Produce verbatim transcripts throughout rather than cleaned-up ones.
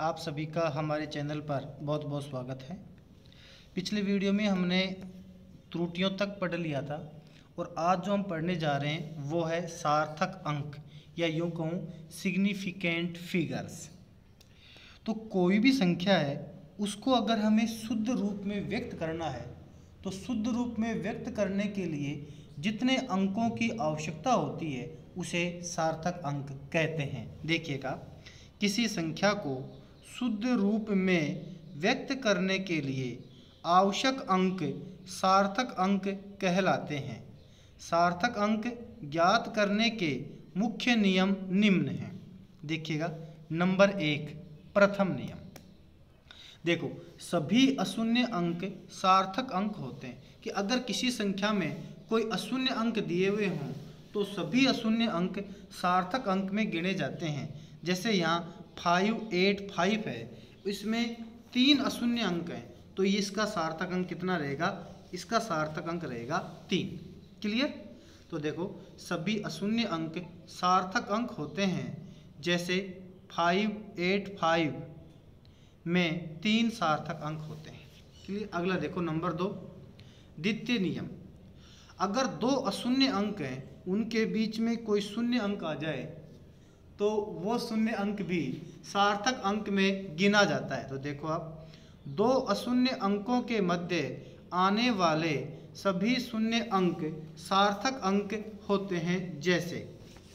आप सभी का हमारे चैनल पर बहुत बहुत स्वागत है। पिछले वीडियो में हमने त्रुटियों तक पढ़ लिया था और आज जो हम पढ़ने जा रहे हैं वो है सार्थक अंक या यूँ कहूँ सिग्निफिकेंट फिगर्स। तो कोई भी संख्या है उसको अगर हमें शुद्ध रूप में व्यक्त करना है तो शुद्ध रूप में व्यक्त करने के लिए जितने अंकों की आवश्यकता होती है उसे सार्थक अंक कहते हैं। देखिएगा, किसी संख्या को शुद्ध रूप में व्यक्त करने के लिए आवश्यक अंक सार्थक अंक कहलाते हैं। सार्थक अंक ज्ञात करने के मुख्य नियम निम्न हैं। देखिएगा, नंबर एक, प्रथम नियम। देखो, सभी अशून्य अंक सार्थक अंक होते हैं कि अगर किसी संख्या में कोई अशून्य अंक दिए हुए हों तो सभी अशून्य अंक सार्थक अंक में गिने जाते हैं। जैसे यहाँ फाइव एट फाइव है, इसमें तीन अशून्य अंक हैं तो ये इसका सार्थक अंक कितना रहेगा? इसका सार्थक अंक रहेगा तीन। क्लियर? तो देखो, सभी अशून्य अंक सार्थक अंक होते हैं। जैसे फाइव एट फाइव में तीन सार्थक अंक होते हैं। क्लियर? अगला देखो, नंबर दो, द्वितीय नियम। अगर दो अशून्य अंक हैं उनके बीच में कोई शून्य अंक आ जाए तो वो शून्य अंक भी सार्थक अंक में गिना जाता है। तो देखो आप, दो अशून्य अंकों के मध्य आने वाले सभी शून्य अंक सार्थक अंक होते हैं। जैसे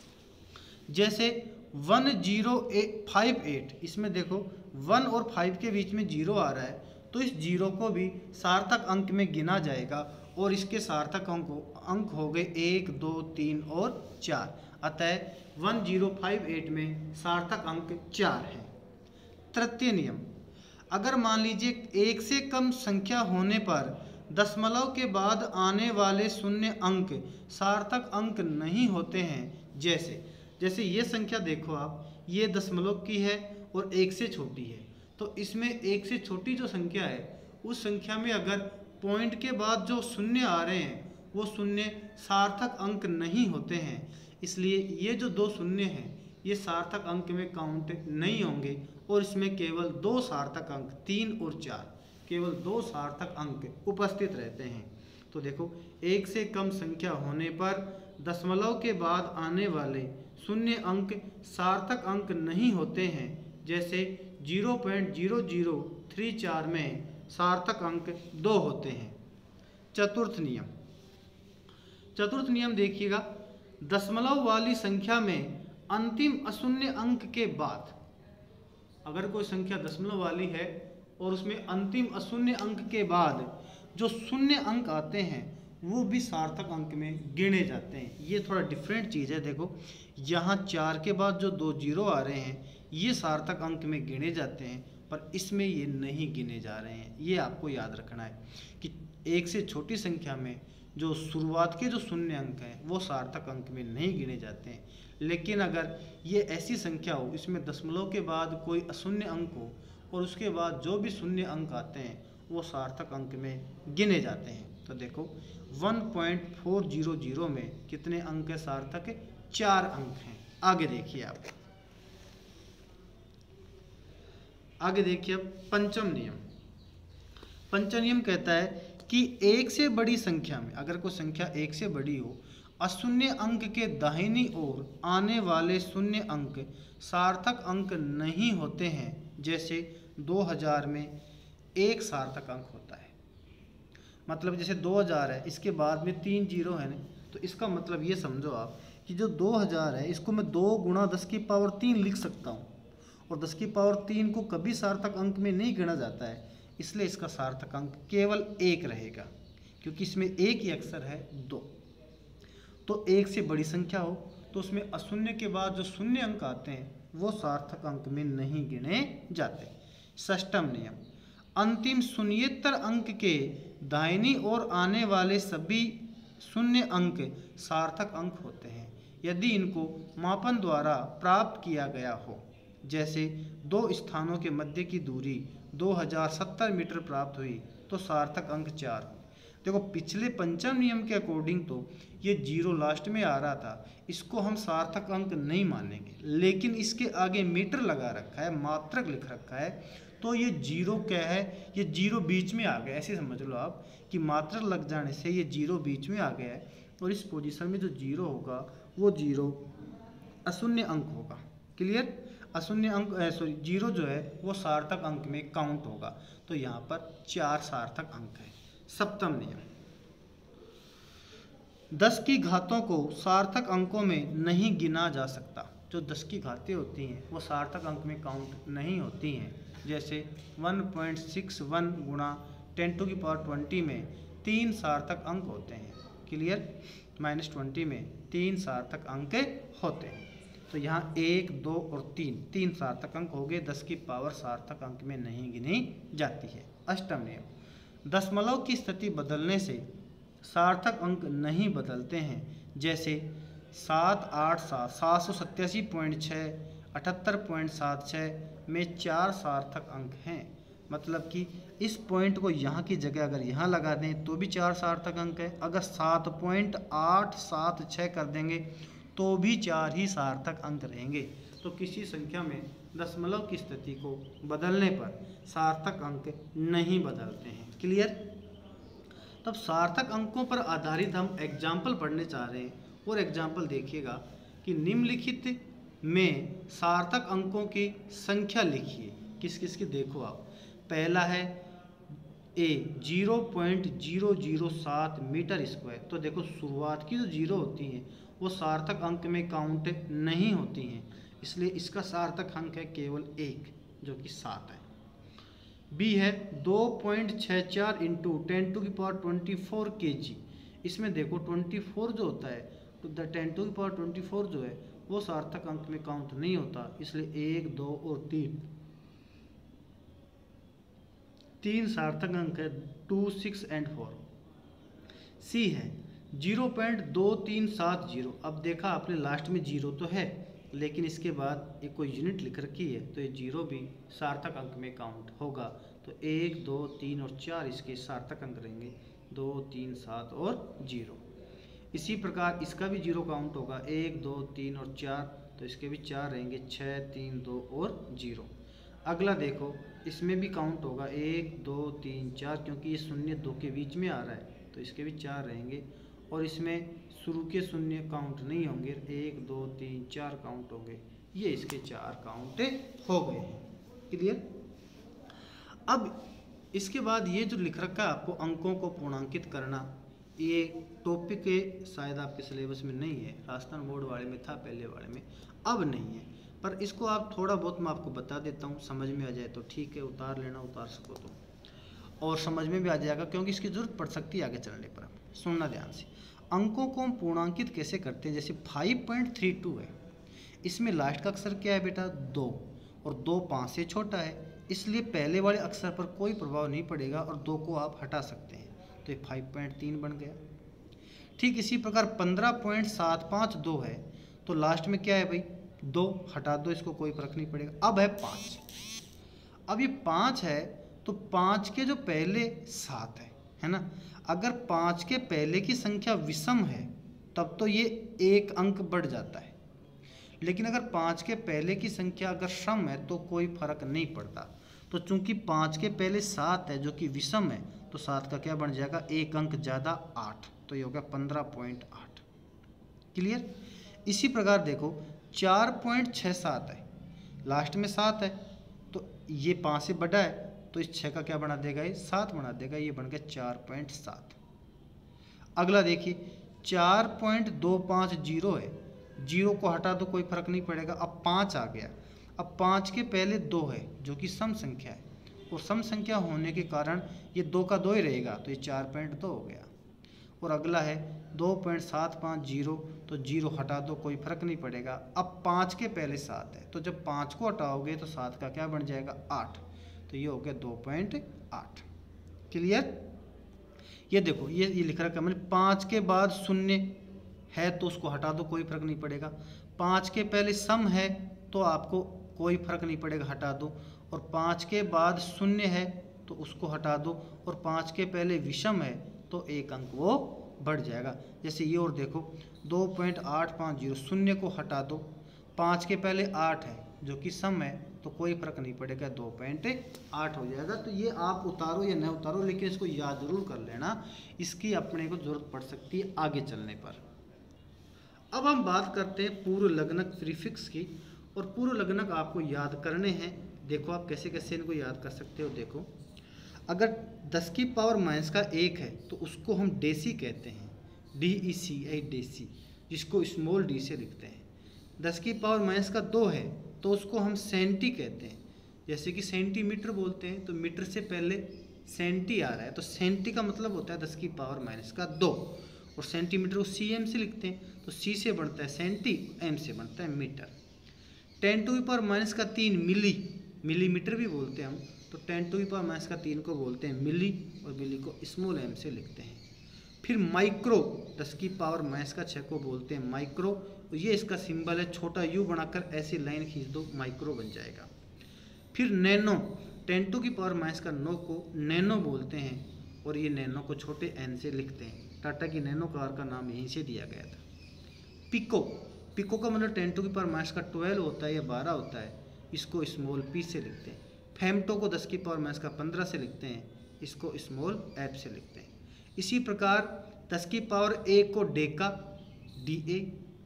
जैसे one zero eight five eight, इसमें देखो वन और फाइव के बीच में जीरो आ रहा है तो इस जीरो को भी सार्थक अंक में गिना जाएगा और इसके सार्थक अंक अंक हो गए एक, दो, तीन और चार। अतः वन जीरो फाइव एट में सार्थक अंक चार है। तृतीय नियम। अगर मान लीजिए एक से कम संख्या होने पर दशमलव के बाद आने वाले शून्य अंक सार्थक अंक नहीं होते हैं। जैसे जैसे ये संख्या देखो आप, ये दशमलव की है और एक से छोटी है, तो इसमें एक से छोटी जो संख्या है उस संख्या में अगर पॉइंट के बाद जो शून्य आ रहे हैं वो शून्य सार्थक अंक नहीं होते हैं। इसलिए ये जो दो शून्य हैं ये सार्थक अंक में काउंट नहीं होंगे और इसमें केवल दो सार्थक अंक, तीन और चार, केवल दो सार्थक अंक उपस्थित रहते हैं। तो देखो, एक से कम संख्या होने पर दशमलव के बाद आने वाले शून्य अंक सार्थक अंक नहीं होते हैं। जैसे zero point zero zero three चार में सार्थक अंक दो होते हैं। चतुर्थ नियम। चतुर्थ नियम देखिएगा, दशमलव वाली संख्या में अंतिम अशून्य अंक के बाद, अगर कोई संख्या दशमलव वाली है और उसमें अंतिम अशून्य अंक के बाद जो शून्य अंक आते हैं वो भी सार्थक अंक में गिने जाते हैं। ये थोड़ा डिफरेंट चीज़ है। देखो, यहाँ चार के बाद जो दो जीरो आ रहे हैं ये सार्थक अंक में गिने जाते हैं, पर इसमें ये नहीं गिने जा रहे हैं। ये आपको याद रखना है कि एक से छोटी संख्या में जो शुरुआत के जो शून्य अंक हैं वो सार्थक अंक में नहीं गिने जाते हैं। लेकिन अगर ये ऐसी संख्या हो, इसमें दशमलव के बाद कोई अशून्य अंक हो और उसके बाद जो भी शून्य अंक आते हैं वो सार्थक अंक में गिने जाते हैं। तो देखो, one point four zero zero में कितने अंक है सार्थक? चार अंक हैं। आगे देखिए आप, आगे देखिए अब पंचम नियम। पंचम नियम कहता है कि एक से बड़ी संख्या में, अगर कोई संख्या एक से बड़ी हो, अशून्य अंक के दाहिनी ओर आने वाले शून्य अंक सार्थक अंक नहीं होते हैं। जैसे दो हज़ार में एक सार्थक अंक होता है। मतलब जैसे दो हज़ार है, इसके बाद में तीन जीरो है ना, तो इसका मतलब ये समझो आप कि जो दो हज़ार है इसको मैं दो गुणा दस की पावर तीन लिख सकता हूँ और दस की पावर तीन को कभी सार्थक अंक में नहीं गिना जाता है, इसलिए इसका सार्थक अंक केवल एक रहेगा क्योंकि इसमें एक ही अक्षर है दो। तो एक से बड़ी संख्या हो तो उसमें अशून्य के बाद जो शून्य अंक आते हैं वो सार्थक अंक में नहीं गिने जाते। षष्ठम नियम। अंतिम शून्येतर अंक के दाहिनी ओर आने वाले सभी शून्य अंक सार्थक अंक होते हैं यदि इनको मापन द्वारा प्राप्त किया गया हो। जैसे दो स्थानों के मध्य की दूरी दो हज़ार सत्तर मीटर प्राप्त हुई तो सार्थक अंक चार। देखो पिछले पंचम नियम के अकॉर्डिंग तो ये जीरो लास्ट में आ रहा था, इसको हम सार्थक अंक नहीं मानेंगे, लेकिन इसके आगे मीटर लगा रखा है, मात्रक लिख रखा है, तो ये जीरो क्या है, ये जीरो बीच में आ गया, ऐसे समझ लो आप कि मात्रक लग जाने से ये जीरो बीच में आ गया है, और इस पोजीशन में जो जीरो होगा वो जीरो अशून्य अंक होगा। क्लियर? अशून्य अंक सॉरी जीरो जो है वो सार्थक अंक में काउंट होगा, तो यहाँ पर चार सार्थक अंक है। सप्तम नियम, दस की घातों को सार्थक अंकों में नहीं गिना जा सकता। जो दस की घातें होती हैं वो सार्थक अंक में काउंट नहीं होती हैं। जैसे वन पॉइंट सिक्स वन गुणा टेन टू की पावर ट्वेंटी में तीन सार्थक अंक होते हैं। क्लियर? माइनस ट्वेंटी में तीन सार्थक अंक होते हैं, तो यहाँ एक, दो और तीन तीन सार्थक अंक हो गए, दस की पावर सार्थक अंक में नहीं गिनी जाती है। अष्टम नियम, दशमलव की स्थिति बदलने से सार्थक अंक नहीं बदलते हैं। जैसे सात आठ सात सात सौ सत्तासी पॉइंट छः अठहत्तर पॉइंट सात छः में चार सार्थक अंक हैं, मतलब कि इस पॉइंट को यहाँ की जगह अगर यहाँ लगा दें तो भी चार सार्थक अंक है, अगर सात पॉइंट आठ सात छः कर देंगे तो भी चार ही सार्थक अंक रहेंगे। तो किसी संख्या में दशमलव की स्थिति को बदलने पर सार्थक अंक नहीं बदलते हैं। क्लियर? तब सार्थक अंकों पर आधारित हम एग्जाम्पल पढ़ने चाह रहे हैं, और एग्जाम्पल देखिएगा कि निम्नलिखित में सार्थक अंकों की संख्या लिखिए। किस किस की देखो आप। पहला है a zero point zero zero सात मीटर स्क्वायर। तो देखो शुरुआत की जो जीरो होती हैं वो सार्थक अंक में काउंट नहीं होती हैं, इसलिए इसका सार्थक अंक है केवल एक, जो कि सात है। बी है दो पॉइंट छः चार इंटू टेन टू की power twenty four K G. इसमें देखो ट्वेंटी फोर जो होता है तो द टेन टू की पावर ट्वेंटी फोर जो है वो सार्थक अंक में काउंट नहीं होता, इसलिए एक, दो और तीन तीन सार्थक अंक है, two, six and four. C है जीरो पॉइंट दो तीन सात जीरो। अब देखा आपने लास्ट में जीरो तो है, लेकिन इसके बाद एक कोई यूनिट लिख रखी है, तो ये जीरो भी सार्थक अंक में काउंट होगा। तो एक, दो, तीन और चार इसके सार्थक अंक रहेंगे, दो, तीन, सात और जीरो। इसी प्रकार इसका भी जीरो काउंट होगा, एक, दो, तीन और चार, तो इसके भी चार रहेंगे, छः, तीन, दो और जीरो। अगला देखो इसमें भी काउंट होगा, एक, दो, तीन, चार, क्योंकि ये शून्य दो के बीच में आ रहा है तो इसके भी चार रहेंगे, और इसमें शुरू के शून्य काउंट नहीं होंगे, एक, दो, तीन, चार काउंट होंगे, ये इसके चार काउंट हो गए हैं। क्लियर? अब इसके बाद ये जो लिख रखा है आपको अंकों को पूर्णांकित करना, ये टॉपिक शायद आपके सिलेबस में नहीं है, राजस्थान बोर्ड वाले में था पहले वाले में, अब नहीं है, पर इसको आप थोड़ा बहुत मैं आपको बता देता हूँ, समझ में आ जाए तो ठीक है, उतार लेना उतार सको तो, और समझ में भी आ जाएगा क्योंकि इसकी ज़रूरत पड़ सकती है आगे चलने पर। सुनना ध्यान से, अंकों को हम पूर्णांकित कैसे करते हैं। जैसे फाइव पॉइंट थ्री टू है, इसमें लास्ट का अक्षर क्या है बेटा, दो, और दो पाँच से छोटा है, इसलिए पहले वाले अक्षर पर कोई प्रभाव नहीं पड़ेगा और दो को आप हटा सकते हैं, तो ये फाइव पॉइंट तीन बन गया। ठीक इसी प्रकार पंद्रह पॉइंट सात पाँच दो है, तो लास्ट में क्या है भाई, दो, हटा दो इसको, कोई फर्क नहीं पड़ेगा। अब है पाँच, अब ये पाँच है तो पाँच के जो पहले सात है है ना, अगर पाँच के पहले की संख्या विषम है तब तो ये एक अंक बढ़ जाता है, लेकिन अगर पाँच के पहले की संख्या अगर सम है तो कोई फर्क नहीं पड़ता। तो चूंकि पाँच के पहले सात है जो कि विषम है, तो सात का क्या बन जाएगा, एक अंक ज़्यादा, आठ, तो ये हो गया पंद्रह पॉइंट आठ। क्लियर? इसी प्रकार देखो चार पॉइंट छः सात है, लास्ट में सात है, तो ये पाँच से बड़ा है, तो इस छः का क्या बना देगा, ये सात बना देगा, ये बन गया चार पॉइंट सात। अगला देखिए चार पॉइंट दो पाँच जीरो है, जीरो को हटा दो कोई फर्क नहीं पड़ेगा, अब पाँच आ गया, अब पाँच के पहले दो है जो कि सम संख्या है, और सम संख्या होने के कारण ये दो का दो ही रहेगा, तो ये चार पॉइंट दो हो गया। और अगला है दो पॉइंट सात पाँच जीरो, तो जीरो हटा दो कोई फर्क नहीं पड़ेगा, अब पाँच के पहले सात है, तो जब पाँच को हटाओगे तो सात का क्या बन जाएगा, आठ, तो ये हो गया दो पॉइंट आठ। क्लियर? ये देखो ये ये लिख रखा है मैंने, पाँच के बाद शून्य है तो उसको हटा दो कोई फर्क नहीं पड़ेगा, पाँच के पहले सम है तो आपको कोई फर्क नहीं पड़ेगा, हटा दो, और पाँच के बाद शून्य है तो उसको हटा दो, और पाँच के पहले विषम है तो एक अंक वो बढ़ जाएगा। जैसे ये और देखो, दो पॉइंट आठ पाँच जीरो, शून्य को हटा दो, पाँच के पहले आठ है जो कि सम है, तो कोई फर्क नहीं पड़ेगा, दो पॉइंट आठ हो जाएगा। तो ये आप उतारो या न उतारो, लेकिन इसको याद जरूर कर लेना, इसकी अपने को जरूरत पड़ सकती है आगे चलने पर। अब हम बात करते हैं पूर्व लग्नक प्रीफिक्स की, और पूर्व लग्नक आपको याद करने हैं। देखो आप कैसे कैसे इनको याद कर सकते हो। देखो, अगर दस की पावर माइनस का एक है तो उसको हम डेसी कहते हैं, D E C I deci, जिसको स्मॉल डी से लिखते हैं। दस की पावर माइनस का दो है तो उसको हम सेंटी कहते हैं, जैसे कि सेंटीमीटर बोलते हैं तो मीटर से पहले सेंटी आ रहा है, तो सेंटी का मतलब होता है दस की पावर माइनस का दो, और सेंटीमीटर को सी एम से लिखते हैं, तो सी से बनता है सेंटी, एम से बनता है मीटर। टेन टू की पावर माइनस का तीन मिली, मिलीमीटर भी बोलते हैं हम, तो टेन टू की पावर माइनस का तीन को बोलते हैं मिली, और मिली को स्मॉल एम से लिखते हैं। फिर माइक्रो, दस की पावर माइनस का छः को बोलते हैं माइक्रो, ये इसका सिंबल है, छोटा यू बनाकर ऐसी लाइन खींच दो, माइक्रो बन जाएगा। फिर नैनो, टेन टू की पावर माइनस का नौ को नैनो बोलते हैं, और ये नैनो को छोटे एन से लिखते हैं। टाटा की नैनो कार का नाम यहीं से दिया गया था। पिको, पिको का मतलब टेन टू की पावर माइनस का ट्वेल्व होता है या बारह होता है, इसको स्मॉल पी से लिखते हैं। फेमटो को दस की पावर माइनस का पंद्रह से लिखते हैं, इसको स्मॉल एफ से लिखते हैं। इसी प्रकार दस की पावर एक को डेका, डी ए,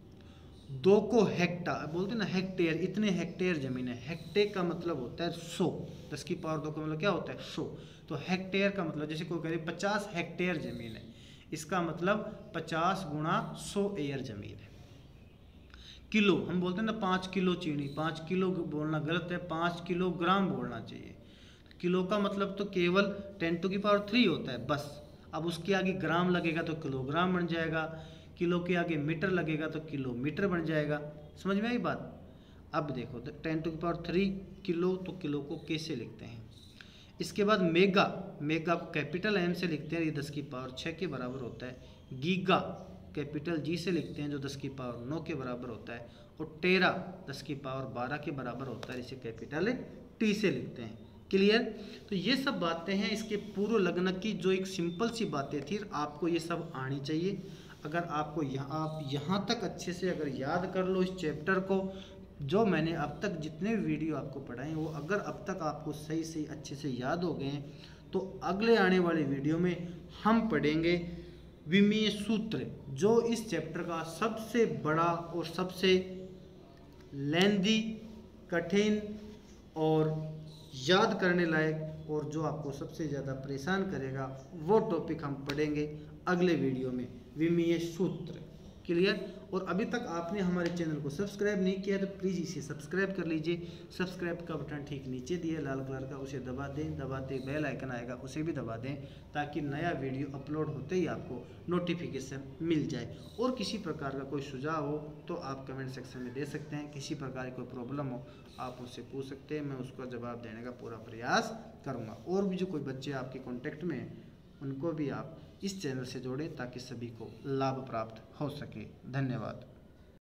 दो को हेक्टा, बोलते हैं ना हेक्टेयर, इतने हेक्टेयर जमीन है, हेक्टे का मतलब होता है सौ, दस की पावर दो का मतलब क्या होता है सौ, तो हेक्टेयर का मतलब, जैसे कोई कह रहे पचास हेक्टेयर जमीन है, इसका मतलब पचास गुणा सौ एयर जमीन है। किलो, हम बोलते हैं ना पाँच किलो चीनी, पाँच किलो बोलना गलत है, पाँच किलोग्राम बोलना चाहिए। किलो का मतलब तो केवल टेन टू की पावर थ्री होता है बस, अब उसके आगे ग्राम लगेगा तो किलोग्राम बन जाएगा, किलो के आगे मीटर लगेगा तो किलोमीटर बन जाएगा। समझ में आई बात? अब देखो, टेन टू की पावर थ्री किलो, तो किलो को कैसे लिखते हैं। इसके बाद मेगा, मेगा को कैपिटल एम से लिखते हैं, ये दस की पावर छः के बराबर होता है। गीगा कैपिटल जी से लिखते हैं, जो दस की पावर नौ के बराबर होता है। और टेरा दस की पावर बारह के बराबर होता है, इसे कैपिटल टी से लिखते हैं। क्लियर? तो ये सब बातें हैं इसके पूर्व लग्न की, जो एक सिंपल सी बातें थी, आपको ये सब आनी चाहिए। अगर आपको यहाँ आप यहाँ तक अच्छे से अगर याद कर लो इस चैप्टर को, जो मैंने अब तक जितने वीडियो आपको पढ़ाए वो अगर अब तक आपको सही सही अच्छे से याद हो गए हैं, तो अगले आने वाले वीडियो में हम पढ़ेंगे विमीय सूत्र, जो इस चैप्टर का सबसे बड़ा और सबसे लेंदी, कठिन और याद करने लायक, और जो आपको सबसे ज़्यादा परेशान करेगा, वो टॉपिक हम पढ़ेंगे अगले वीडियो में, विमीय सूत्र। क्लियर? और अभी तक आपने हमारे चैनल को सब्सक्राइब नहीं किया तो प्लीज़ इसे सब्सक्राइब कर लीजिए। सब्सक्राइब का बटन ठीक नीचे दिया लाल कलर का, उसे दबा दें, दबाते बेल आइकन आएगा उसे भी दबा दें, ताकि नया वीडियो अपलोड होते ही आपको नोटिफिकेशन मिल जाए। और किसी प्रकार का कोई सुझाव हो तो आप कमेंट सेक्शन में दे सकते हैं, किसी प्रकार की कोई प्रॉब्लम हो आप उससे पूछ सकते हैं, मैं उसका जवाब देने का पूरा प्रयास करूँगा। और भी जो कोई बच्चे आपके कॉन्टेक्ट में हैं उनको भी आप इस चैनल से जोड़ें, ताकि सभी को लाभ प्राप्त हो सके। धन्यवाद।